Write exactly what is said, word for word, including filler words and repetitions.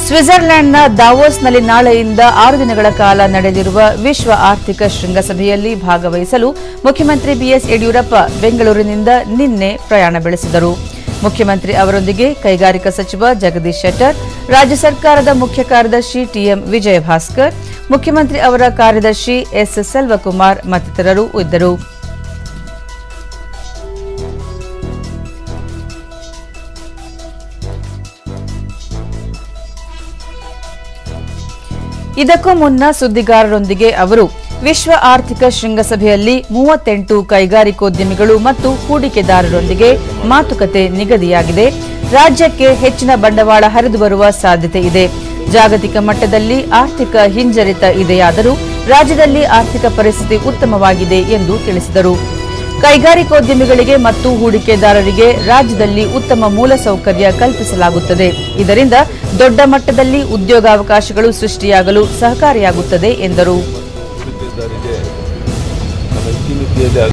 ಸ್ವಿಟ್ಜರ್ಲೆಂಡ್ನ ದಾವೋಸ್ನಲ್ಲಿ ನಾಳೆಯಿಂದ ಆರು ದಿನಗಳ ಕಾಲ ನಡೆಯಲಿರುವ ವಿಶ್ವ ಆರ್ಥಿಕ ಶೃಂಗಸಭೆಯಲ್ಲಿ ಭಾಗವಹಿಸಲು ಮುಖ್ಯಮಂತ್ರಿ ಬಿಎಸ್ ಯಡಿಯೂರಪ್ಪ ಬೆಂಗಳೂರಿನಿಂದ ನಿನ್ನೆ ಪ್ರಯಾಣ ಬೆಳೆಸಿದರು. ಮುಖ್ಯಮಂತ್ರಿ ಅವರೊಂದಿಗೆ ಕೈಗಾರಿಕಾ ಸಚಿವ ಜಗದೀಶ್ ಶೆಟ್ಟರ್, ರಾಜ್ಯ ಸರ್ಕಾರದ ಮುಖ್ಯ ಕಾರ್ಯದರ್ಶಿ ಟಿಎಂ ವಿಜಯಭಾಸ್ಕರ್, ಮುಖ್ಯಮಂತ್ರಿ ಅವರ ಕಾರ್ಯದರ್ಶಿ ಎಸ್ ಸೆಲ್ವಕುಮಾರ್ ಮತ್ತಿತರರು ಇದ್ದರು. ಇದಕ್ಕೂ ಮುನ್ನ ಸುದ್ದಿಗಾರರೊಂದಿಗೆ ಅವರು ವಿಶ್ವ ಆರ್ಥಿಕ ಶೃಂಗಸಭೆಯಲ್ಲಿ ಮೂವತ್ತೆಂಟು ಕೈಗಾರಿಕೋದ್ಯಮಿಗಳು ಮತ್ತು ಹೂಡಿಕೆದಾರರೊಂದಿಗೆ ಮಾತುಕತೆ ನಿಗದಿಯಾಗಿದೆ. ರಾಜ್ಯಕ್ಕೆ ಹೆಚ್ಚಿನ ಬಂಡವಾಳ ಹರಿದು ಬರುವ ಸಾಧ್ಯತೆ ಇದೆ. ಜಾಗತಿಕ ಮಟ್ಟದಲ್ಲಿ ಆರ್ಥಿಕ ಹಿಂಜರಿತ ಇದೆಯಾದರೂ ರಾಜ್ಯದಲ್ಲಿ ಆರ್ಥಿಕ ಪರಿಸ್ಥಿತಿ ಉತ್ತಮವಾಗಿದೆ ಎಂದು ತಿಳಿಸಿದರು. ಕೈಗಾರಿಕೋದ್ಯಮಿಗಳಿಗೆ ಮತ್ತು ಹೂಡಿಕೆದಾರರಿಗೆ ರಾಜ್ಯದಲ್ಲಿ ಉತ್ತಮ ಮೂಲಸೌಕರ್ಯ ಕಲ್ಪಿಸಲಾಗುತ್ತದೆ. ಇದರಿಂದ ದೊಡ್ಡ ಮಟ್ಟದಲ್ಲಿ ಉದ್ಯೋಗಾವಕಾಶಗಳು ಸೃಷ್ಟಿಯಾಗಲು ಸಹಕಾರಿಯಾಗುತ್ತದೆ ಎಂದರು.